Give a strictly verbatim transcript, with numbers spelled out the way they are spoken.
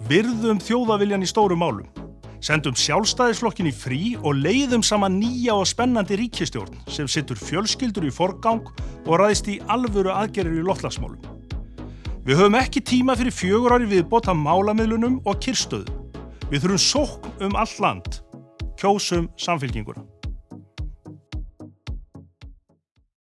Virðum þjóðaviljan í stórum málum. Sendum Sjálfstæðisflokkinn í frí og leiðum saman nýja og spennandi ríkisstjórn sem setur fjölskyldur í forgang og ræðst í alvöru aðgerðir í loftslagsmálum. Við höfum ekki tíma fyrir fjögur ári viðbót af málamiðlunum og kyrrstöðu. Við þurfum sókn um allt land. Kjósum Samfylkinguna.